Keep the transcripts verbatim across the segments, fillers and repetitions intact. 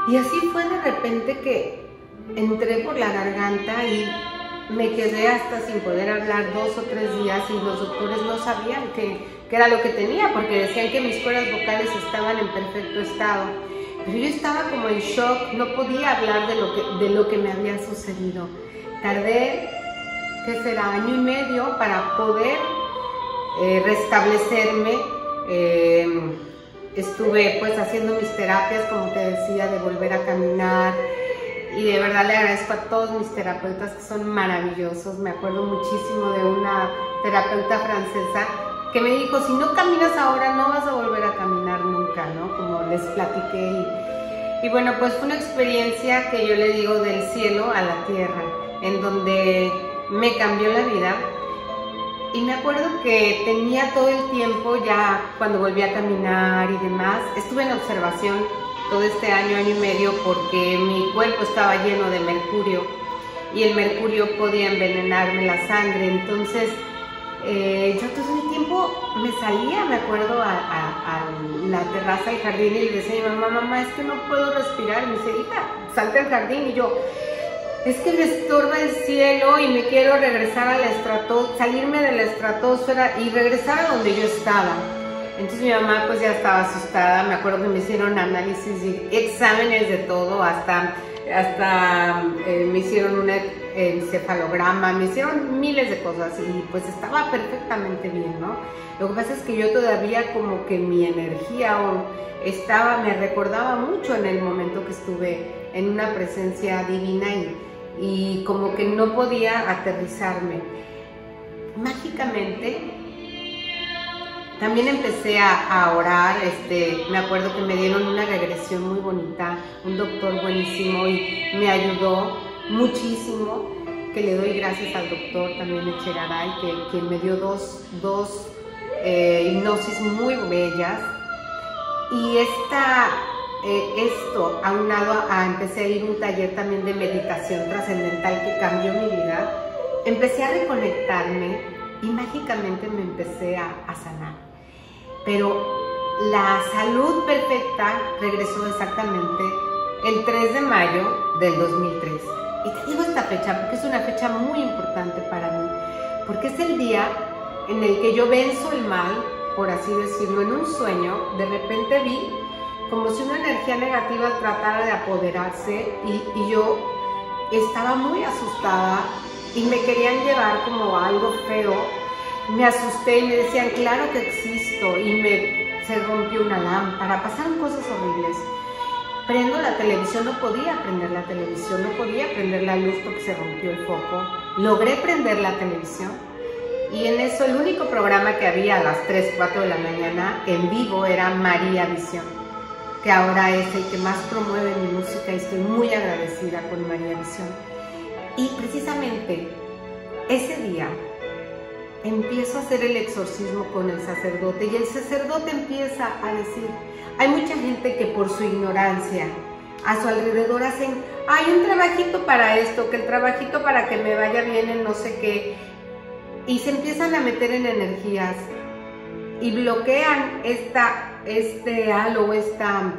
Y así fue de repente que entré por la garganta y me quedé hasta sin poder hablar dos o tres días y los doctores no sabían qué, qué era lo que tenía, porque decían que mis cuerdas vocales estaban en perfecto estado. Pero yo estaba como en shock, no podía hablar de lo que, de lo que me había sucedido. Tardé, ¿qué será?, año y medio para poder eh, restablecerme. Eh, estuve pues haciendo mis terapias, como te decía, de volver a caminar. Y de verdad le agradezco a todos mis terapeutas que son maravillosos. Me acuerdo muchísimo de una terapeuta francesa que me dijo, si no caminas ahora no vas a volver a caminar nunca, ¿no? Como les platiqué. Y, y bueno, pues fue una experiencia que yo le digo del cielo a la tierra, en donde me cambió la vida. Y me acuerdo que tenía todo el tiempo ya, cuando volví a caminar y demás, estuve en observación todo este año, año y medio, porque mi cuerpo estaba lleno de mercurio y el mercurio podía envenenarme la sangre. Entonces eh, yo todo el tiempo me salía, me acuerdo, a, a, a la terraza del jardín y le decía a mi mamá, mamá, es que no puedo respirar. Y me dice, hija, salte al jardín. Y yo, es que me estorba el cielo y me quiero regresar a la estratosfera, salirme de la estratosfera y regresar a donde yo estaba. Entonces mi mamá pues ya estaba asustada. Me acuerdo que me hicieron análisis y exámenes de todo, hasta, hasta eh, me hicieron un encefalograma, me hicieron miles de cosas y pues estaba perfectamente bien, ¿no? Lo que pasa es que yo todavía como que mi energía estaba, me recordaba mucho en el momento que estuve en una presencia divina y, y como que no podía aterrizarme. Mágicamente también empecé a, a orar. Este, me acuerdo que me dieron una regresión muy bonita, un doctor buenísimo y me ayudó muchísimo, que le doy gracias al doctor también Echegaray, que, que me dio dos, dos eh, hipnosis muy bellas. Y esta, eh, esto, aunado a, a empecé a ir a un taller también de meditación trascendental que cambió mi vida, empecé a reconectarme y mágicamente me empecé a, a sanar. Pero la salud perfecta regresó exactamente el tres de mayo del dos mil tres. Y te digo esta fecha porque es una fecha muy importante para mí, porque es el día en el que yo venzo el mal, por así decirlo, en un sueño. De repente vi como si una energía negativa tratara de apoderarse y, y yo estaba muy asustada y me querían llevar como algo feo. Me asusté y me decían, claro que existo, y me, se rompió una lámpara, pasaron cosas horribles. Prendo la televisión, no podía prender la televisión, no podía prender la luz porque se rompió el foco. Logré prender la televisión y en eso el único programa que había a las tres, cuatro de la mañana en vivo era María Visión, que ahora es el que más promueve mi música y estoy muy agradecida con María Visión. Y precisamente ese día empiezo a hacer el exorcismo con el sacerdote y el sacerdote empieza a decir, hay mucha gente que por su ignorancia a su alrededor hacen, hay un trabajito para esto, que el trabajito para que me vaya bien en no sé qué, y se empiezan a meter en energías y bloquean esta, este halo, esta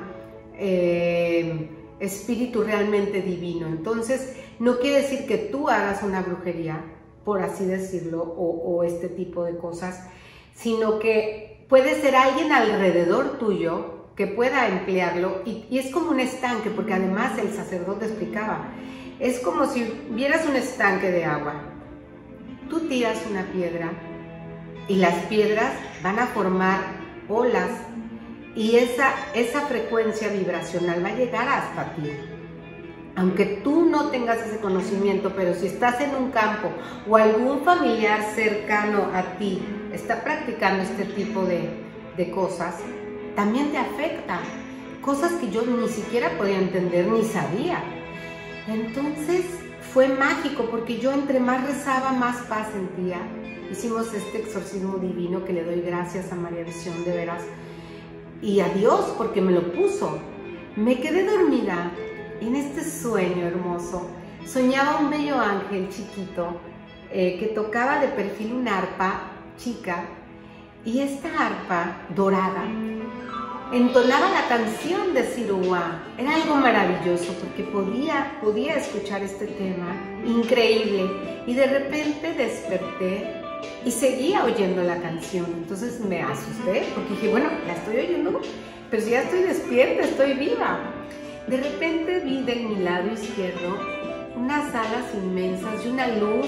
eh, espíritu realmente divino. Entonces no quiere decir que tú hagas una brujería, por así decirlo, o, o este tipo de cosas, sino que puede ser alguien alrededor tuyo que pueda emplearlo y, y es como un estanque, porque además el sacerdote explicaba, es como si vieras un estanque de agua, tú tiras una piedra y las piedras van a formar olas y esa, esa frecuencia vibracional va a llegar hasta ti. Aunque tú no tengas ese conocimiento, pero si estás en un campo o algún familiar cercano a ti está practicando este tipo de, de cosas, también te afecta. Cosas que yo ni siquiera podía entender ni sabía. Entonces fue mágico porque yo entre más rezaba, más paz sentía. Hicimos este exorcismo divino que le doy gracias a María Visión, de veras. Y a Dios porque me lo puso. Me quedé dormida en este sueño hermoso. Soñaba un bello ángel chiquito eh, que tocaba de perfil una arpa chica, y esta arpa dorada entonaba la canción de Siruá. Era algo maravilloso porque podía, podía escuchar este tema, increíble. Y de repente desperté y seguía oyendo la canción. Entonces me asusté porque dije, bueno, la estoy oyendo, pero si ya estoy despierta, estoy viva. De repente vi de mi lado izquierdo unas alas inmensas y una luz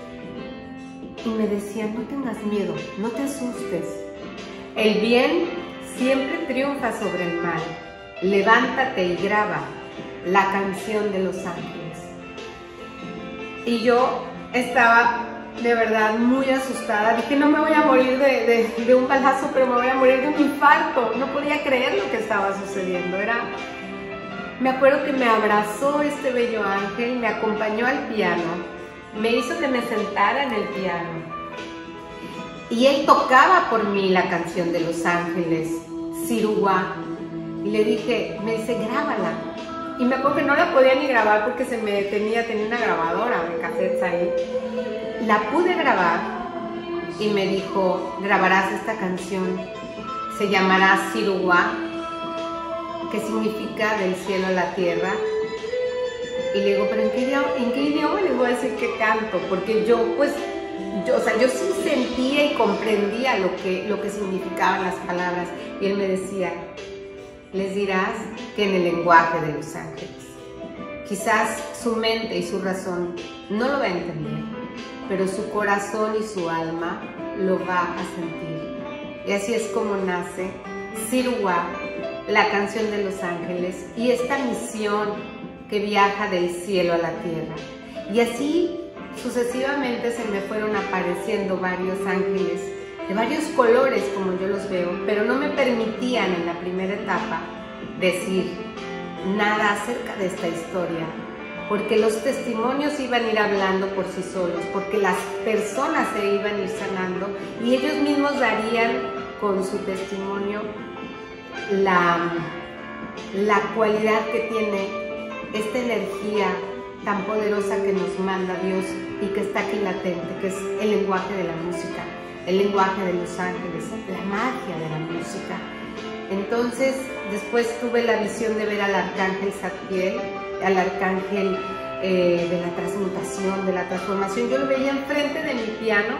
y me decían, no tengas miedo, no te asustes. El bien siempre triunfa sobre el mal. Levántate y graba la canción de los ángeles. Y yo estaba de verdad muy asustada. Dije, no me voy a morir de, de, de un balazo, pero me voy a morir de un infarto. No podía creer lo que estaba sucediendo. Era... Me acuerdo que me abrazó este bello ángel, me acompañó al piano, me hizo que me sentara en el piano. Y él tocaba por mí la canción de los ángeles, Siruá. Y le dije, me dice, grábala. Y me acuerdo que no la podía ni grabar porque se me detenía, tenía una grabadora de cassettes ahí. La pude grabar y me dijo, grabarás esta canción, se llamará Siruá, que significa del cielo a la tierra. Y le digo, pero ¿en qué idioma, en qué idioma les voy a decir que canto? Porque yo, pues, yo, o sea, yo sí sentía y comprendía lo que, lo que significaban las palabras. Y él me decía, les dirás que en el lenguaje de los ángeles. Quizás su mente y su razón no lo va a entender, pero su corazón y su alma lo va a sentir. Y así es como nace Siruá, la canción de los ángeles, y esta misión que viaja del cielo a la tierra. Y así sucesivamente se me fueron apareciendo varios ángeles de varios colores como yo los veo, pero no me permitían en la primera etapa decir nada acerca de esta historia, porque los testimonios iban a ir hablando por sí solos, porque las personas se iban a ir sanando y ellos mismos darían con su testimonio la, la cualidad que tiene esta energía tan poderosa que nos manda Dios y que está aquí latente, que es el lenguaje de la música, el lenguaje de los ángeles, la magia de la música. Entonces, después tuve la visión de ver al arcángel Zadkiel, al arcángel eh, de la transmutación, de la transformación. Yo lo veía enfrente de mi piano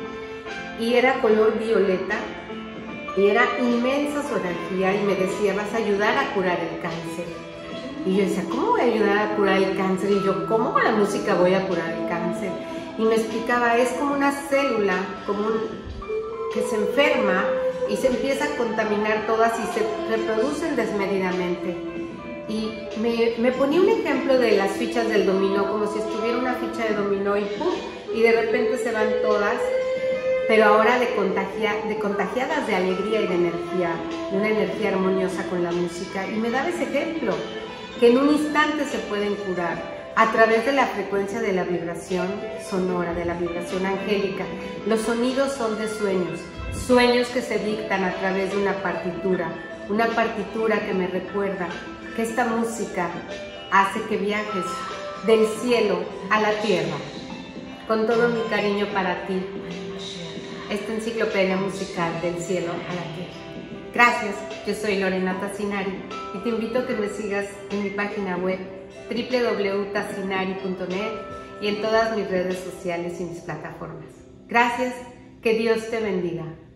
y era color violeta y era inmensa su energía y me decía, vas a ayudar a curar el cáncer. Y yo decía, ¿cómo voy a ayudar a curar el cáncer? Y yo, ¿cómo con la música voy a curar el cáncer? Y me explicaba, es como una célula, como un, que se enferma y se empieza a contaminar todas y se reproducen desmedidamente. Y me, me ponía un ejemplo de las fichas del dominó, como si estuviera una ficha de dominó y ¡pum! Y de repente se van todas, pero ahora de, contagia, de contagiadas de alegría y de energía, de una energía armoniosa con la música. Y me daba ese ejemplo, que en un instante se pueden curar a través de la frecuencia de la vibración sonora, de la vibración angélica. Los sonidos son de sueños, sueños que se dictan a través de una partitura, una partitura que me recuerda que esta música hace que viajes del cielo a la tierra. Con todo mi cariño para ti, esta enciclopedia musical del cielo a la tierra. Gracias, yo soy Lorena Tassinari y te invito a que me sigas en mi página web w w w punto tassinari punto net y en todas mis redes sociales y mis plataformas. Gracias, que Dios te bendiga.